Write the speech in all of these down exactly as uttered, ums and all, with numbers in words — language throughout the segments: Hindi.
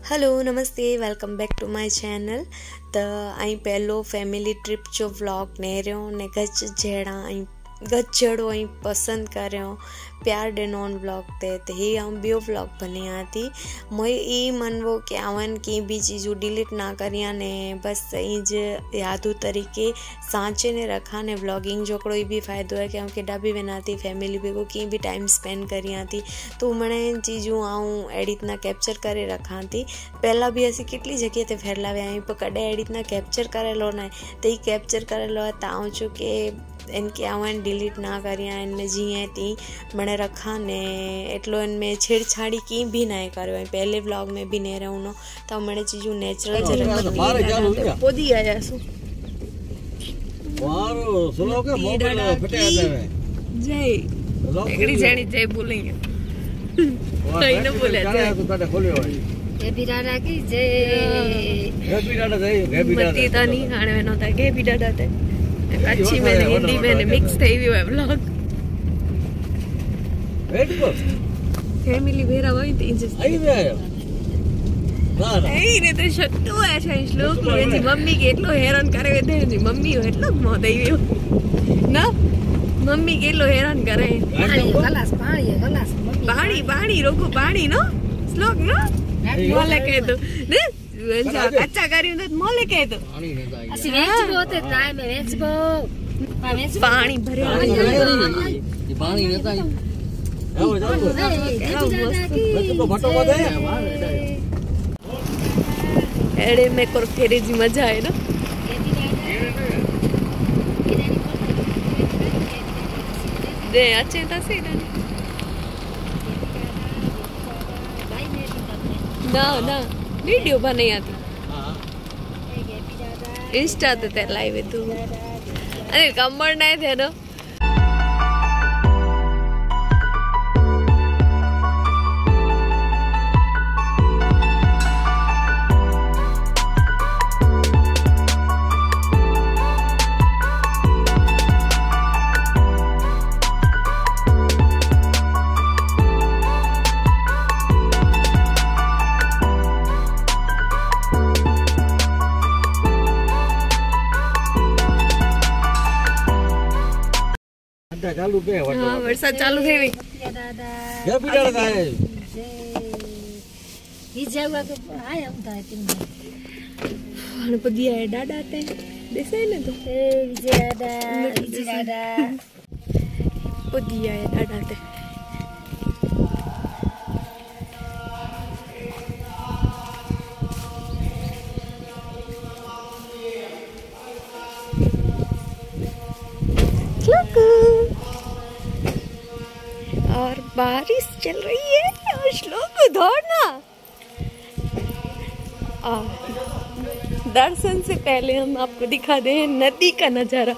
हेलो नमस्ते welcome back to my channel. त आई पहलो फैमिली ट्रिप जो व्लॉग ने रहो ने गज जड़ा आई गज जड़ो आई पसंद करो प्यार ॾिनो व्लॉग ते त ही आऊं ॿियो व्लॉग बनाया थी मोए ई मनवो कि आवन की भी चीज़ू डिलीट ना करिया ने बस इंज यादू तरीके सांचे ने रखा ने व्लॉगिंग जो कोई भी फ़ायदो है कि केॾा भी वञा थी फैमिली बेगो की भी टाइम स्पेंड करिया थी तो मणे चीज़ू आऊं अहिड़ी इतना कैप्चर करे रखा थी। पहला भी असी कितली जगह ते फैला विया आहियूं पर कॾहिं अहिड़ी इतना कैप्चर करेलो न त ही कैप्चर करेलो है त आऊं चो कि इनके आवन डिलीट ना करिया इनमें जीअं थी मणे रखा ने एटलो इनमें छेड़छाड़ी की भी ना करो पहले व्लॉग में भी ने रहूनो तो मणे चीज़ू नेचुरल जे रखी पोदी आया सु वारो सुनो के मोबाइल फटे आते हैं जय एकड़ी जानी जय बोलेंगे कहीं न बोले जय तो तड़े खोलियो ये भी डाडा की जय ये भी डाडा जय ये भी डाडा मती तो नहीं खाने में नता के भी डाडा थे अच्छी में हिंदी में मिक्स થઈ ગયો है व्लॉग वेट को फैमिली भेरा होई त इंज आई वे आयो ना ना ए ने तो छट्टू है छै श्लोक जी मम्मी કેટલો હેરાન કરે દે जी मम्मी એટલો મો દઈ ગયો ना मम्मी કેટલો હેરાन કરે पानी गलास पानी गलास पानी पानी रोको पानी नो श्लोक नो मोले के दो ने कच्चा करी तो मोले के दो पानी नहीं आई असि वेचबो ते ट्राई में वेचबो पानी भरे ये पानी नहीं आई आओ जाओ मैं तो फटो मत है एड़े में कर फेरे जी मजा है ना दे अच्छे ता से ना ना वीडियो बने आती इंस्टा ते लाइव है तू अरे कमर नहीं थे ना चालू पे हां वरसाद चालू થઈ ગઈ ये भी डाडा है ही जगह के आया हम था तीन हण पदिया है डाडा ते देसे ने तो ए विजय दादा विजय दादा पदिया है डाडा ते और बारिश चल रही है और श्लोक दौड़ना और दर्शन से पहले हम आपको दिखा दें नदी का नजारा।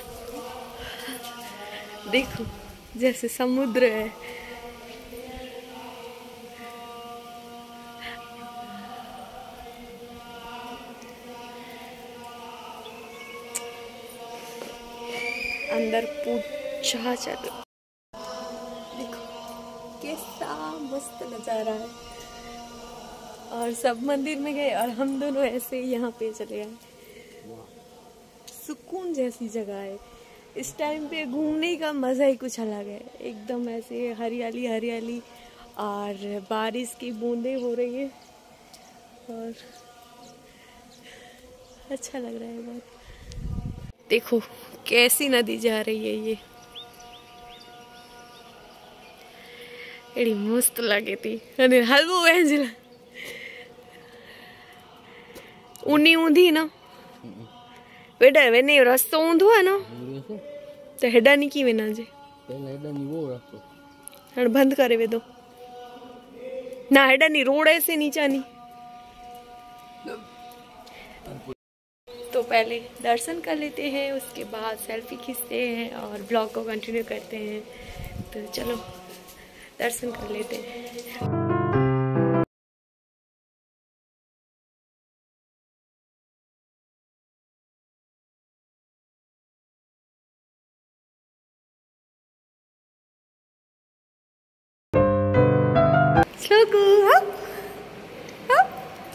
देखो जैसे समुद्र है अंदर पूजा चलो देखो कैसा मस्त नजारा है और सब मंदिर में गए और हम दोनों ऐसे ही यहाँ पे चले गए। सुकून जैसी जगह है इस टाइम पे घूमने का मजा ही कुछ अलग है एकदम ऐसे हरियाली हरियाली और बारिश की बूंदें हो रही है और अच्छा लग रहा है बहुत। देखो कैसी नदी जा रही है ये एड़ी मस्त लगे थी अने हलवो वेंजला ऊनी ऊंधी ना बेटा वेने रास्तो ऊंधो है ना तो हेडा नी की वेना जे पहले हेडा नी वो रास्तो हण बंद करे वे दो ना हेडा नी रोड ऐसे नीचा नी तो पहले दर्शन कर लेते हैं उसके बाद सेल्फी खींचते हैं और ब्लॉग को कंटिन्यू करते हैं। तो चलो दर्शन कर लेते हैं। श्लोकू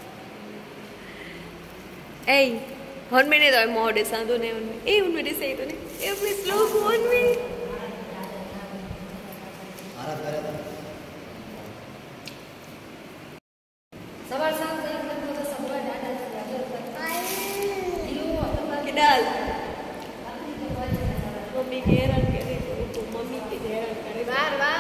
ए हन मैंने तो मोड़े सांदो ने उनमें ए उनमें दे सही तो ने ए अपने स्लो फोन में आराम करे तो सवार सांग से मतलब तो सवार डाटा किडाल मम्मी के हैरान करे तो मम्मी के हैरान करे बार बार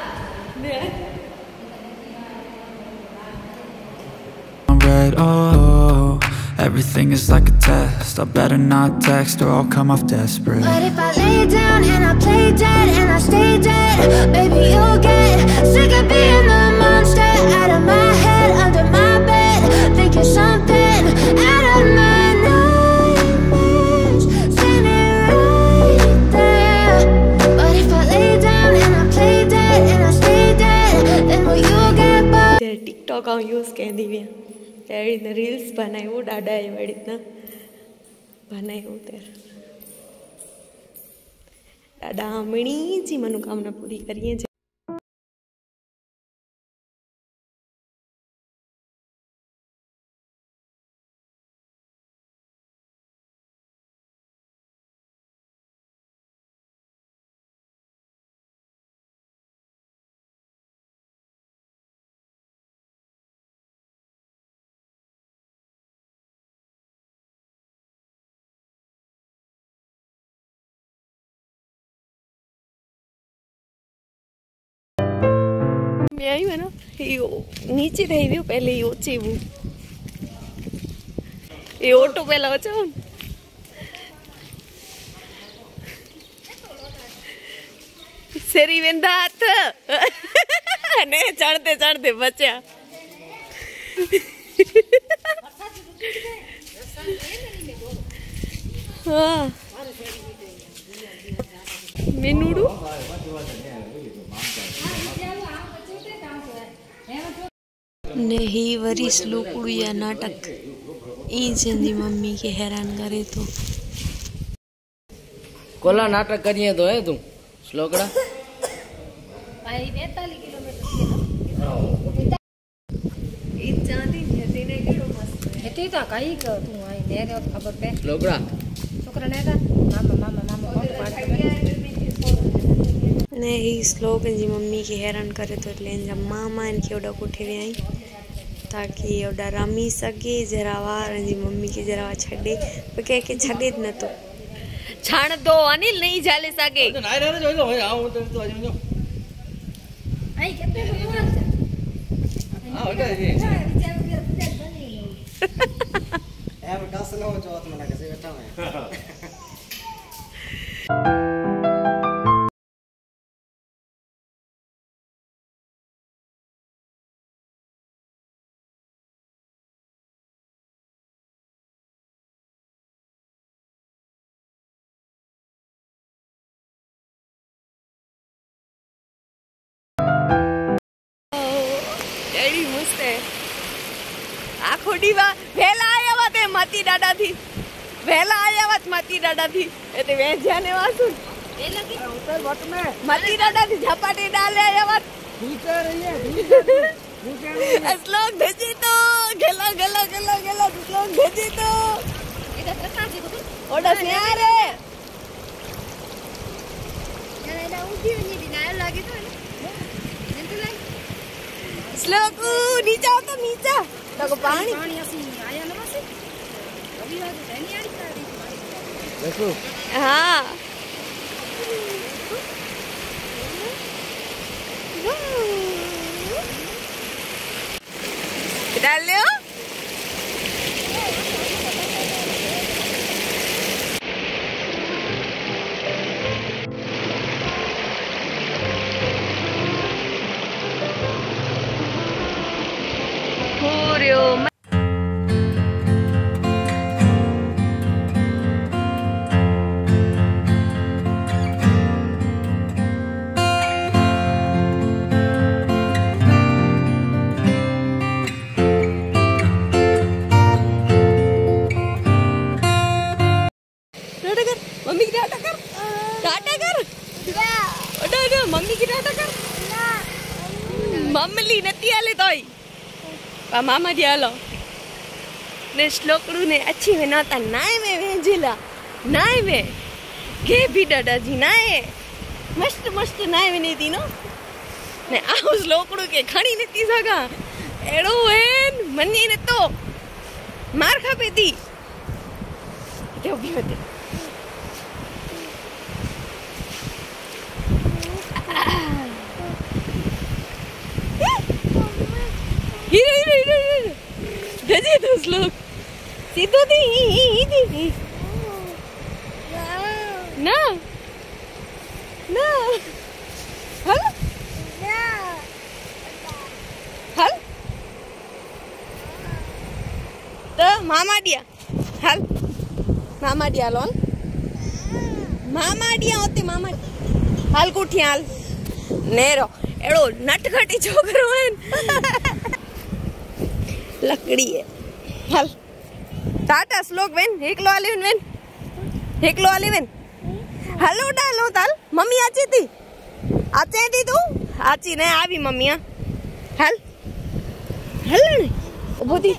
Red, oh, everything is like a test. I better not text or I'll come off desperate. But if I lay down and I play dead and I stay dead, baby, you'll get sick of being the monster out of my head, under my bed, thinking something out of my nightmares, standing right there. But if I lay down and I play dead and I stay dead, then will you get bored? TikTok आऊँ यूज़ कर दी भी त्यारी न रील्स बनाए वो डाडा है बड़ी इतना बनाए वो तेरा डाडा मणी जी मनोकामना पूरी करिए मैं आई है ना ये नीचे रही भी पहले ये ऊंची वो ये ऑटो पहला हो जाओ सेरी वेंदा हाथ ने चढ़ते चढ़ते बचा हाँ मेनूडू ने ही वरी स्लोकुड़ू या नाटक ई जंदी मम्मी के हैरान करे तो कोला नाटक करिए तो है तू स्लोकड़ा भाई पैंतालीस किलोमीटर ई चांदी ने ने केड़ो मस्त है एती तो कई क तू आई ने रे खबर पे स्लोकड़ा छोकरा ने था मामा मामा मामा कोट पाड़ ने ही श्लोक जी मम्मी के हैरान करे तो એટલે એના મામા ને કેવડા કોઠે आई ताकि ओडा रमी सके जरा वार जी मम्मी के जरा छड़े पर कह के छड़े न तो छाण दो अनिल नहीं जाले सके तो नाय रे जो जो आओ तो तो आज जो आई कितने भगवान हां बेटा जी ए बेटा सुनो जो तुम लगे से बैठा मैं एडी मस्त है आखो डीवा वेला आया वाते मती डाडा थी वेला आया वात मती डाडा थी एते वे जाने वासु ए लगी ऊपर वट में मती डाडा थी झपाटे डाले आया वात भूखे रही है भूखे भूखे असलोक भेजी तो गेला गेला गेला गेला असलोक भेजी तो इधर रखा जी को ओडा सियारे यार एला उठी नहीं दिना लगी तो श्लोक नीचा तो नीचा तो पानी पानी ऐसी आया ना बस अभी आज नहीं आ रही देखो हाँ डाल लो मम्मी की टाटा कर टाटा कर ओडा ओडा मम्मी की टाटा कर मम्मी नती आले तोय पा मामा दी आलो ने श्लोकड़ू ने अच्छी में नता नाय में वेंजिला नाय में के भी दादाजी नाय मस्त मस्त नाय में नहीं थी नो ने आ श्लोकड़ू के खणी नती सगा एड़ो एन मनी ने तो मार खापे थी तो भी होते हीरो हीरो हीरो दजे तो श्लोक सीधो दी ही दी दी ना ना हल हल तो मामा दिया हल मामा दिया लोन मामा दिया होते मामा हाल कुठी हाल नेरो एड़ो नटखटी छोकरो है लकड़ी है हल टाटा श्लोक वेन एकलो आली वेन एकलो आली वेन हेलो डालो ताल मम्मी आची थी आचे थी तू आची ने आवी मम्मी हल हल ने उबो थी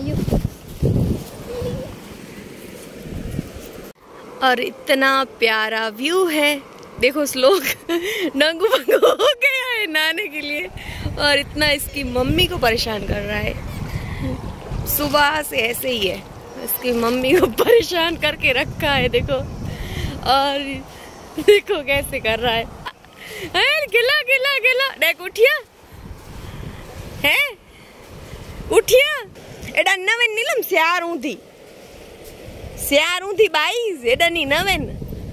और इतना प्यारा व्यू है देखो श्लोक नंगू पंगू हो गया है नहाने के लिए और इतना इसकी मम्मी को परेशान कर रहा है सुबह से ऐसे ही है इसकी मम्मी को परेशान करके रखा है देखो और देखो कैसे कर रहा है गिला गिला गिला देख उठिया है उठिया एडा नवेन नीलम स्यार ऊंधी स्यार ऊंधी बाईस एडा नी नवेन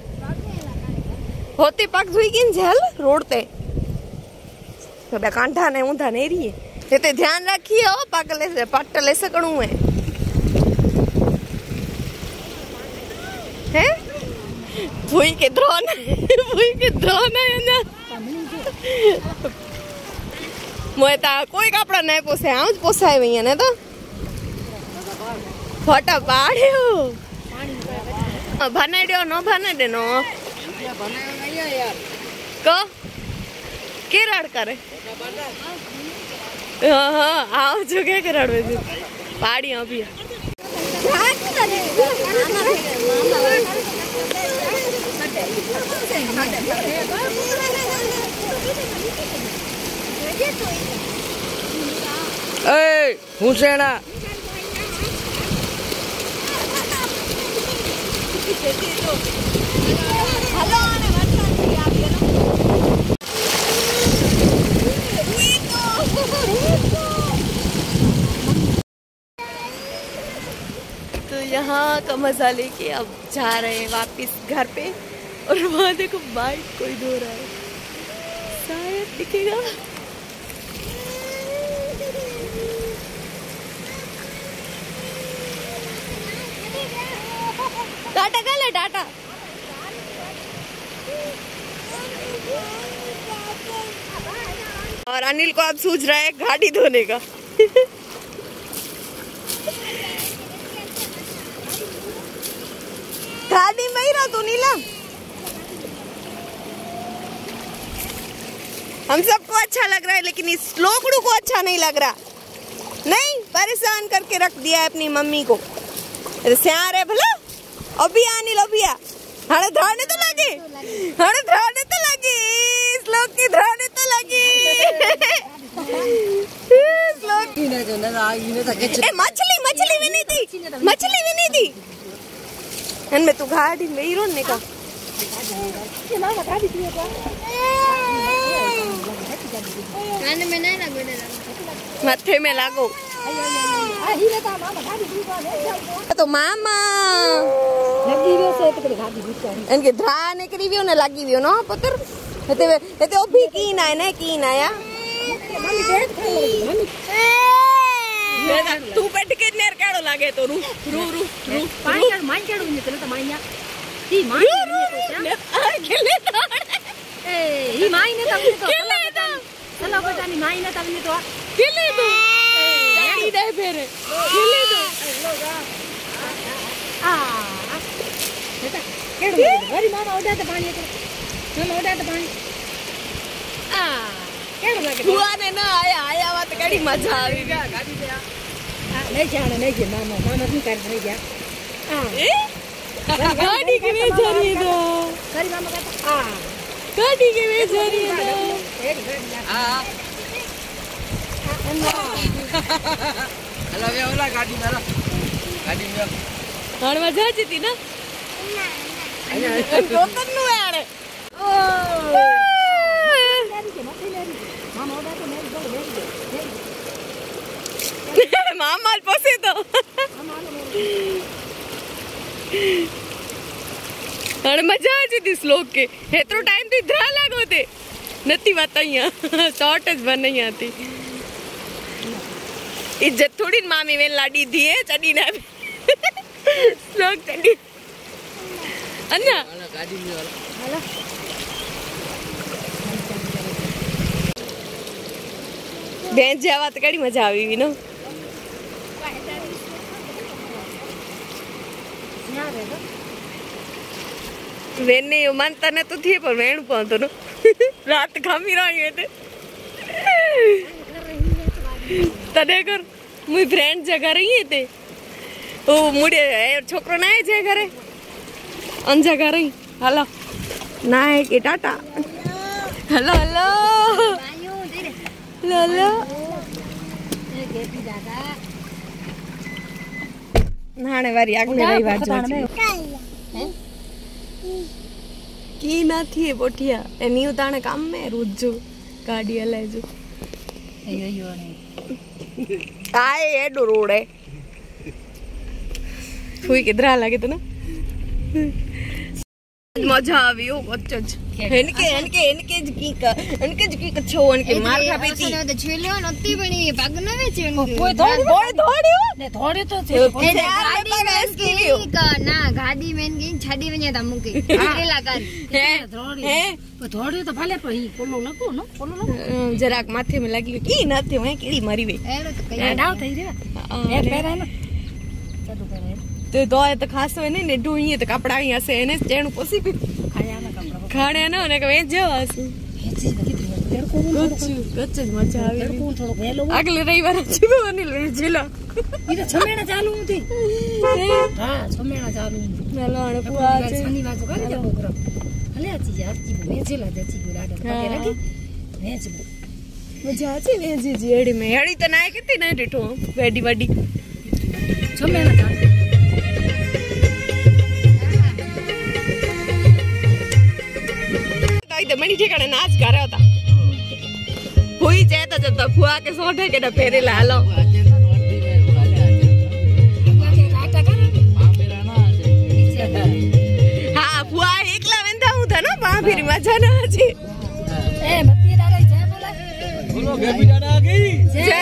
होते पग धोई गई झल रोड ते तो कांठा ने ऊंधा नहीं रही है ते ध्यान रखिए हो पगले से पट ले सकणू है हैं भूई के ड्रोन भूई के ड्रोन है ना मोए ता कोई कपड़ा नहीं पोसे आउज पोसाए वही ने तो फोटा बाड़े हो बना दो नो बना दे नो को के राड करे हाँ हाँ आओ जो क्या कराड़ में पहाड़ी अभी ए हुसैना तो यहाँ का मजा लेके अब जा रहे हैं वापस घर पे और वहाँ देखो बाइक कोई धो रहा है शायद दिखेगा टाटा का ले टाटा और अनिल को अब सूझ रहा है गाड़ी धोने का गाड़ी में ही रहो तू नीलम हम सबको अच्छा लग रहा है लेकिन इस लोकड़ू को अच्छा नहीं लग रहा नहीं परेशान करके रख दिया है अपनी मम्मी को सियार है भला अभी अनिल अभिया हड़े धाने तो लगे हड़े धाने तो लगे इस लोग की धाने तो लगे इस लोग ए मछली मछली भी नहीं थी मछली भी नहीं थी में तू गाड़ी में ही रोने का मथे में लागो तो मामा इनके ध्रा निकली भी उन्हें लगी भी ना पुत्र इते इते ओ भी कीन आए ना कीन आया तू बैठ के नेर काड़ो लागे तो रू रू रू रू पानी का मान चढ़ो नहीं चलता माइया ही मान खेले तो ए ही माइन तब तो खेले तो चलो बेटा नहीं माइन तब नहीं तो खेले तो गाड़ी दे फिर खेले तो आ बेटा केड़ो घरी मामा ओडा तो पानी तो चलो ओडा तो पानी आ केड़ो लागे हुआ ने ना आया आया बात गाड़ी मजा आवी गाड़ी दे आ नहीं जाना नहीं गया मामा मामा नहीं कर नहीं गया हां गाड़ी के में जा रही है तो करी मामा कहता हां गाड़ी के में जा रही है तो हां हेलो ये वाला गाड़ी वाला गाड़ी में हां मजा आती ना रोतन नु यार ओ मामा ओडा तो मेरी बोल मामा पसे तो हाणे मजा अचे थी श्लोक के हेतिरो टाइम थी धरा लागो थे नथी वात अहियां शॉर्ट ज बनई थी इज्जत थोड़ी मामी वे लाडी थी है चडी ना श्लोक चडी अन्ना वाला गाड़ी में वाला हेलो बेंच जावा तो कड़ी मजा आवी भी ना वेने यो मानता न तो थी पर वेण पहुंचो न रात खामी रही थे तने कर मुई फ्रेंड जगह रही थे ओ मुड़े छोकरो ना है घरे अन जगह रही हेलो ना है के टाटा हेलो हेलो हेलो नाने वारी आगले रही बात जो की ना थी बोटिया एनी उताने काम में रोज जो गाड़ी हलाए जो अयो यो नहीं आए एडो रोड है फुई किधर लगे तो ना मजा आवी ओ बच्चज इनके इनके इनके की का इनके की कछो इनके मार खा पेती असने तो छेलियो नती बनी पग न वेचे उनके कोई थोड़ी कोई थोड़ियो ने थोड़ी तो ए गाड़ी में की का ना गाड़ी में की छडी वने त मुके केला कर है थोड़ी है तो थोड़ी तो भले पई कोलो नको न कोलो नको जराक माथे में लगी की ना थे मैं कीड़ी मरी वे एरो तो कई डाल थई रे ए पेरा न चलो पेरा तो दो है तो खासो है ने डोई तो कपड़ा ही से ने चेणु पोसी भी खाया ना कपड़ा खाने ना ने के वेच जावास हेची कितनी तेरे को कुछ कुछ मजा आवी तेरे को थोड़ो वेलो अगले रविवार जीव अनिल वेचिला ये तो छमेना चालू थी हां छमेना चालू हेलो आने पुआ छे शनिवार को करे प्रोग्राम हले आची यार की वेचेला जची को लागे पके लगी वेच मजा आची वेची जी एडी में एडी तो नाय किती ना डिठो वेडी वडी छमेना चालू तो मनी ठिकाने नाच कर होता हुई चाहे तो जब फुआ के सोटे के फेरे ला लो हाँ फुआ एकला वेंदा हूं था ना वहां फिर मजा ना आजे ए मत्ती दादा जय बोला बोलो बेबी दादा आ गई जय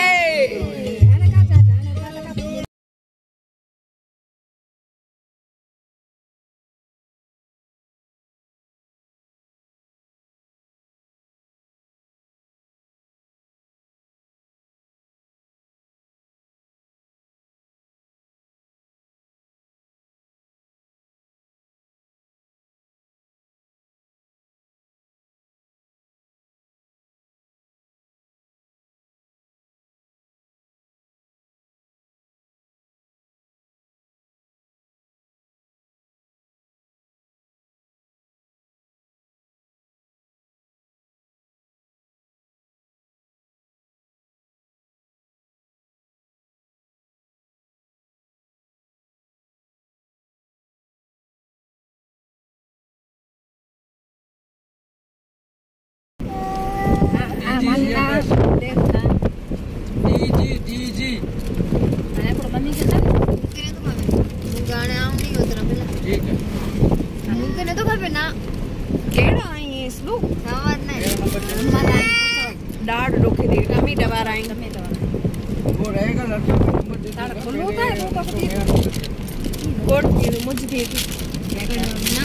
जी जी जी जी मैं पर मम्मी के साथ मुके तो मम्मी गाने आऊं नहीं उतना पहले ठीक है मुके ने तो घर पे ना केड़ा आई स्लो सवार नहीं मलाई डाड़ रोके दे टमाटर बार आई टमाटर वो रहेगा लड़का का नंबर दे ताड़ खोलो का है वो का गोट की मुझे दे ना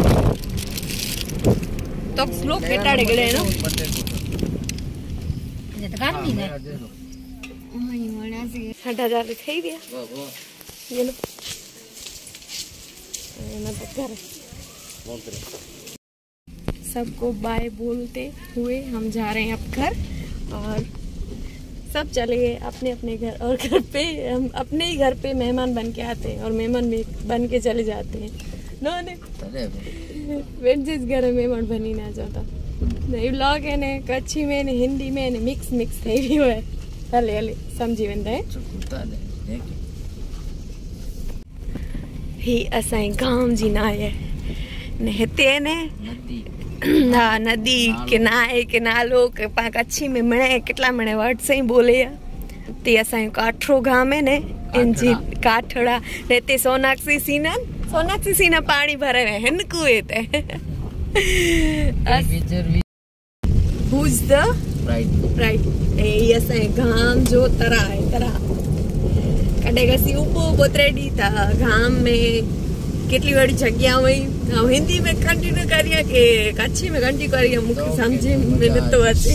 तो स्लो केटाड़े गले ना ये तो गर्मी है ओही मोड़ा से साठ हजार થઈ ગયા वाह वाह ये लो ना तो कर कौन करे सबको बाय बोलते हुए हम जा रहे हैं अब घर और सब चले गए अपने अपने घर, और घर पे हम अपने ही घर पे मेहमान बन के आते हैं और मेहमान भी बन के चले जाते हैं। नो ने जिस घर में मेहमान बनी ना जाता नहीं ब्लॉग है ने कच्छी में ने हिंदी में ने मिक्स मिक्स થઈ રહ્યો है। हले हले समझी वेंदा है। ही असाई गांव जी ना है ने हिते ने ना नदी किनारे किनालो के पा कच्छी में मणे केटला मणे वर्ड से बोले ते असाई काठरो गांव में ने इंजी काठड़ा ने ते सोनाक्षी सीना सोनाक्षी सीना पानी भरे है हिन कुए ते Who's the right right ए असाई गांव जो तरा है तरा कडेगा सी ऊपो बोतरेडी था गांव में કેટલી વાળી જગ્યા હોય હિન્દી में कंटिन्यू करिया के कच्छी में कंटिन्यू करिया मुझे समझे में तो अच्छे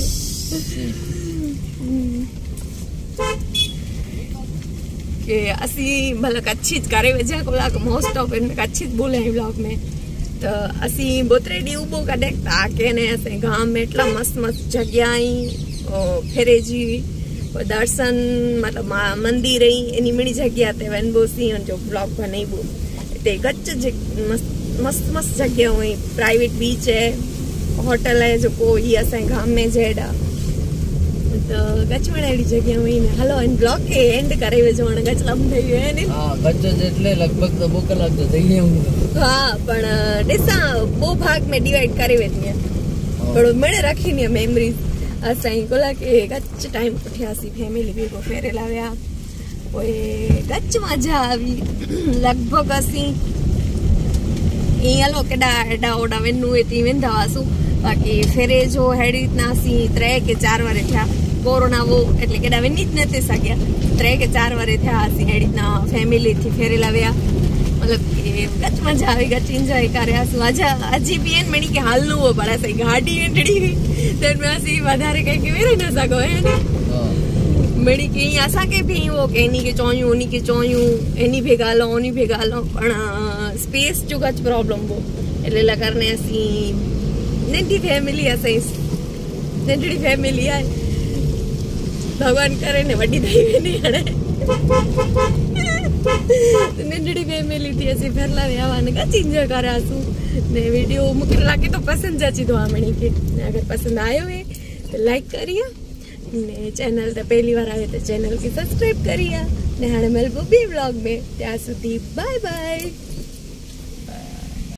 के असी भला कच्छी करे वजह को लाग मोस्ट ऑफ इन कच्छी बोले हैं ब्लॉग में तो असी बोतरेडी ऊबो का देखता के ने ऐसे गांव में इतना मस्त मस्त जगह फेरे जी दर्शन मतलब मंदिर रही इनी मिनी जगह ते वनबोसी जो ब्लॉग बने बो ते गच्च मस्त मस्त मस्त जगह हुई प्राइवेट बीच है होटल है जो कोई असां गांव में जेड़ा तो गच्च में एडी जगह हुई ने हेलो इन ब्लॉग के एंड करे वेजो ने गच्च लंब થઈ ગયો ને હા ગચ્ચ એટલે લગભગ તો બો કલાક તો થઈ ગયું હા પણ દેસા બો भाग में डिवाइड करे वेतिया बड़ो मणे रखी ने मेमोरीज असां कोला के गच्च टाइम उठ्यासी फैमिली भी को फेरे लाव्या ओए गच्च मजा आवी लगभग असी ईअं लो केॾा एॾा ओॾा वेनू थी वेंदा हुआसीं बाक़ी फेरे जो अहिड़ी रीतना असीं टे के चार वारे थिया कोरोना वो એટલે કેડા વની જ નતે સગ્યા ત્રે કે ચાર વારે થયા અસી એડી રીતના ફેમિલી થી ફેરેલા વ્યા मतलब गच मजा आई गच एंजॉय करे असु आजा अजी भी एन मणी के हालनु वो बड़ा सही गाड़ी एंडड़ी देन में असी વધારે कहीं के वेरे न सको है ने मणी के असा के भी वो केनी के चोयू उनी के चोयू एनी भेगालो ओनी भेगालो पण स्पेस जो गच प्रॉब्लम वो એટલે લગરને અસી नंढी फैमिली असाई नंढड़ी फैमिली है भगवान करे ने वड्डी थई वेनी हणे नंढड़ी फैमिली थी असी फरला व्यावान गच एंजॉय करासु ने वीडियो मुके लागे तो पसंद जाची तो आमणी के अगर पसंद आयो है तो लाइक करिया ने चैनल तो पहली बार आए तो चैनल की सब्सक्राइब करिया ने हाणे मिलबो बी व्लॉग में त्या सुधी बाय बाय।